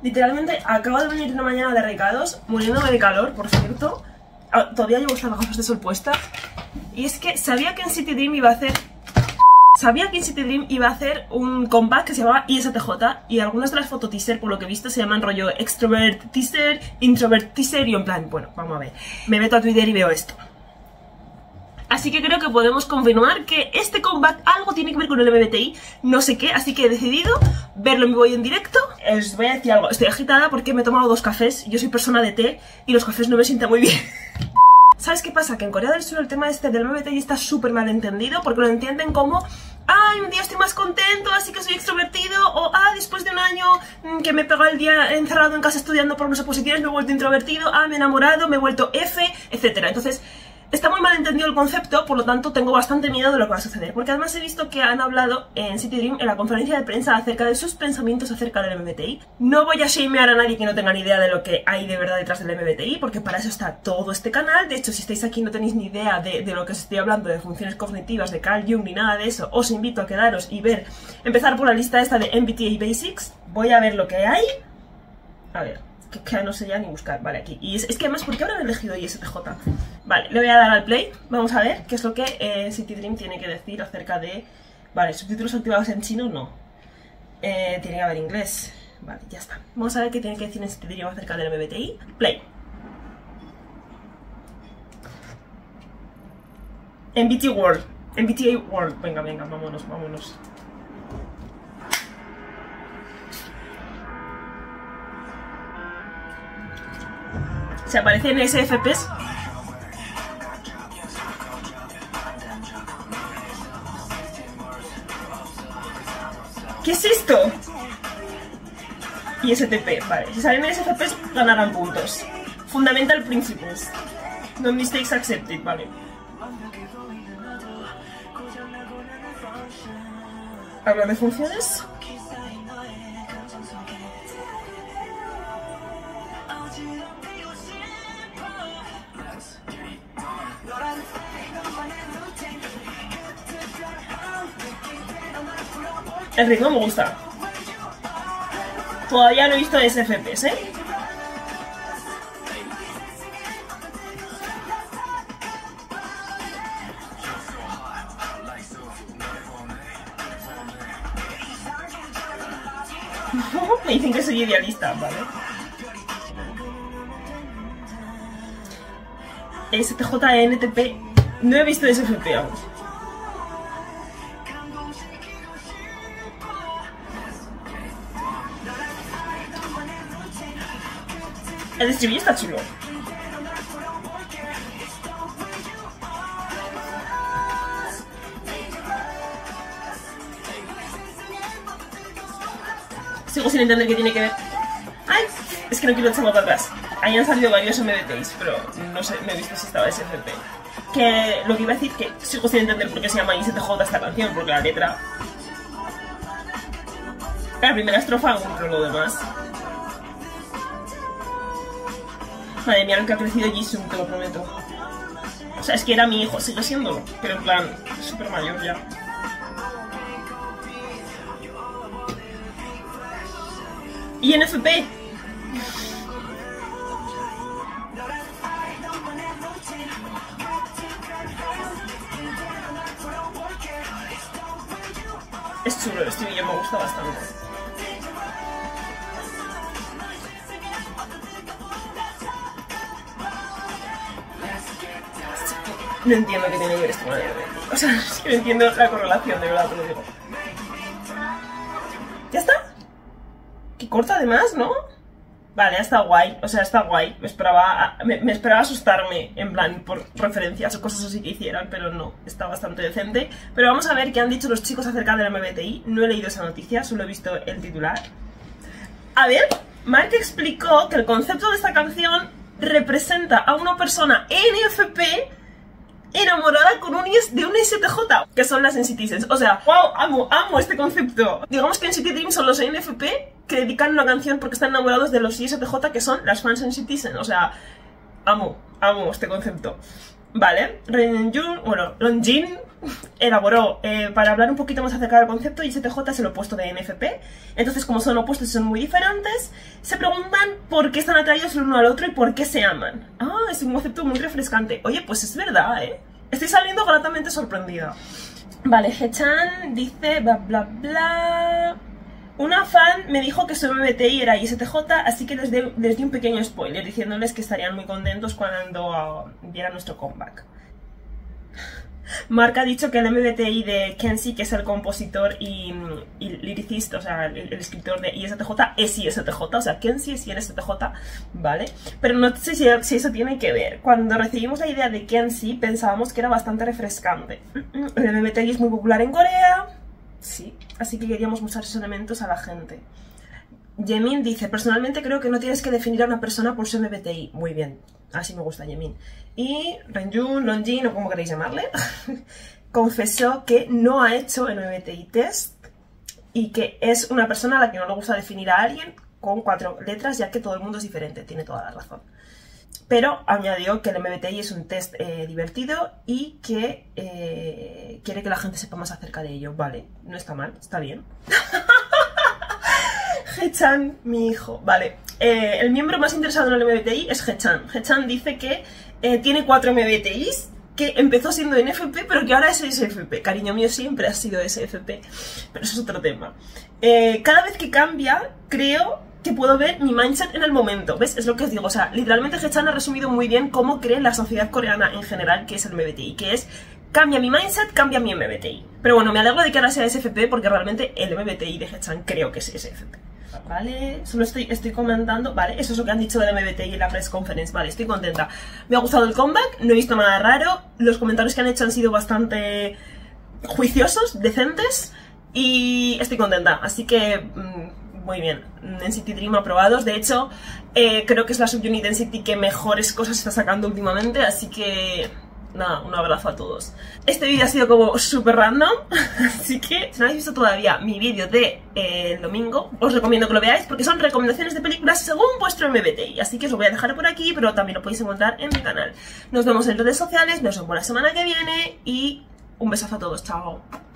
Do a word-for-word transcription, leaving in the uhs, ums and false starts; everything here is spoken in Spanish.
Literalmente acabo de venir una mañana de recados, muriéndome de calor, por cierto. Todavía llevo estas gafas de sol puestas. Y es que sabía que en City Dream iba a hacer... Sabía que en City Dream iba a hacer un comeback que se llamaba I S T J. Y algunas de las foto teaser, por lo que he visto, se llaman rollo extrovert teaser, introvert teaser. Y en plan, bueno, vamos a ver. Me meto a Twitter y veo esto. Así que creo que podemos confirmar que este comeback algo tiene que ver con el L G B T I, no sé qué, así que he decidido verlo en vivo y en directo. Os voy a decir algo, estoy agitada porque me he tomado dos cafés, yo soy persona de té y los cafés no me sientan muy bien. ¿Sabes qué pasa? Que en Corea del Sur el tema este del L G B T I está súper mal entendido porque lo entienden como ¡ay, un día estoy más contento, así que soy extrovertido! O ¡ah, después de un año que me he pegado el día encerrado en casa estudiando por mis oposiciones me he vuelto introvertido! ¡Ah, me he enamorado, me he vuelto F! Etcétera. Entonces... está muy mal entendido el concepto, por lo tanto tengo bastante miedo de lo que va a suceder. Porque además he visto que han hablado en City Dream, en la conferencia de prensa, acerca de sus pensamientos acerca del L G B T I. No voy a shamear a nadie que no tenga ni idea de lo que hay de verdad detrás del L G B T I, porque para eso está todo este canal. De hecho, si estáis aquí y no tenéis ni idea de, de lo que os estoy hablando, de funciones cognitivas, de Carl Jung, ni nada de eso, os invito a quedaros y ver, empezar por la lista esta de M B T I Basics. Voy a ver lo que hay. A ver... Que, que no sé ya ni buscar, vale, aquí. Y es, es que además, ¿por qué habrán elegido I S T J? Vale, le voy a dar al play, vamos a ver qué es lo que eh, City Dream tiene que decir acerca de... Vale, subtítulos activados en chino, no. Eh, tiene que haber inglés. Vale, ya está. Vamos a ver qué tiene que decir en City Dream acerca del L G B T I. Play. M B T I World. M B T I World. Venga, venga, vámonos, vámonos. Se aparecen S F Ps. ¿Qué es esto? Y S T P, vale. Si salen S F Ps ganarán puntos. Fundamental Principles. No mistakes accepted, vale. ¿Habla de funciones? El ritmo me gusta. Todavía no he visto S F Ps, ¿eh? Me dicen que soy idealista, ¿vale? S T J N T P. No he visto S F P aún. El estribillo está chulo. Sigo sin entender qué tiene que ver. ¡Ay! Es que no quiero echarlo para atrás. Ahí han salido varios M B Ts, pero no sé, no he visto si estaba S F P. Que lo que iba a decir que sigo sin entender por qué se llama I S T J esta canción, porque la letra... La primera estrofa, pero lo demás... Madre mía, lo que ha crecido Jisung, te lo prometo. O sea, es que era mi hijo, sigue siéndolo, pero en plan, súper mayor ya. I N F P. Es chulo, el estribillo me gusta bastante. No entiendo qué tiene que ver esto con el bebé. O sea, es que no entiendo la correlación, de verdad, te lo digo. ¿Ya está? Qué corta además, ¿no? Vale, está guay, o sea, está guay. Me esperaba, me, me esperaba asustarme, en plan, por referencias o cosas así que hicieran, pero no, está bastante decente. Pero vamos a ver qué han dicho los chicos acerca del M B T I. No he leído esa noticia, solo he visto el titular. A ver, Mark explicó que el concepto de esta canción representa a una persona N F P enamorada con un de un S T J, que son las N C T. O sea, wow, amo, amo este concepto. Digamos que en City Dream son los N F P que dedican una canción porque están enamorados de los I S T J, que son las fans N C T. O sea, amo, amo este concepto. Vale, Renjun, bueno, Longjin, elaboró eh, para hablar un poquito más acerca del concepto, y S T J es el opuesto de N F P. Entonces, como son opuestos y son muy diferentes, se preguntan por qué están atraídos el uno al otro y por qué se aman. Ah, es un concepto muy refrescante. Oye, pues es verdad, ¿eh? Estoy saliendo gratamente sorprendida. Vale, Hechan dice bla bla bla... Una fan me dijo que su M B T I era I S T J, así que les, de, les di un pequeño spoiler diciéndoles que estarían muy contentos cuando uh, vieran nuestro comeback. Mark ha dicho que el M B T I de Kenzie, que es el compositor y, y lyricista, o sea, el, el escritor de I S T J, es I S T J, o sea, Kenzie es I S T J, ¿vale? Pero no sé si, si eso tiene que ver. Cuando recibimos la idea de Kenzie, pensábamos que era bastante refrescante. El M B T I es muy popular en Corea, sí, así que queríamos mostrar esos elementos a la gente. Yemin dice, personalmente creo que no tienes que definir a una persona por su M B T I. Muy bien, así me gusta Yemin. Y Renjun, Longjin, o como queréis llamarle, confesó que no ha hecho el M B T I test y que es una persona a la que no le gusta definir a alguien con cuatro letras, ya que todo el mundo es diferente, tiene toda la razón. Pero añadió que el M B T I es un test eh, divertido y que eh, quiere que la gente sepa más acerca de ello. Vale, no está mal, está bien. Hechan, mi hijo. Vale, eh, el miembro más interesado en el M B T I es Hechan. Hechan dice que eh, tiene cuatro M B T Is, que empezó siendo N F P, pero que ahora es S F P. Cariño mío, siempre ha sido S F P, pero eso es otro tema. Eh, cada vez que cambia, creo que puedo ver mi mindset en el momento. ¿Ves? Es lo que os digo. O sea, literalmente Hechan ha resumido muy bien cómo cree la sociedad coreana en general que es el M B T I, que es cambia mi mindset, cambia mi M B T I. Pero bueno, me alegro de que ahora sea S F P porque realmente el M B T I de Hechan creo que es S F P. Vale, solo estoy, estoy comentando, vale, eso es lo que han dicho del M B T I en la press conference, vale, estoy contenta. Me ha gustado el comeback, no he visto nada raro, los comentarios que han hecho han sido bastante juiciosos, decentes, y estoy contenta, así que mmm, muy bien. N C T Dream aprobados, de hecho, eh, creo que es la subunit de N C T que mejores cosas está sacando últimamente, así que... nada, un abrazo a todos. Este vídeo ha sido como súper random, así que si no habéis visto todavía mi vídeo de eh, el domingo, os recomiendo que lo veáis porque son recomendaciones de películas según vuestro M B T I, así que os lo voy a dejar por aquí, pero también lo podéis encontrar en mi canal. Nos vemos en redes sociales, nos vemos la semana que viene y un besazo a todos, chao.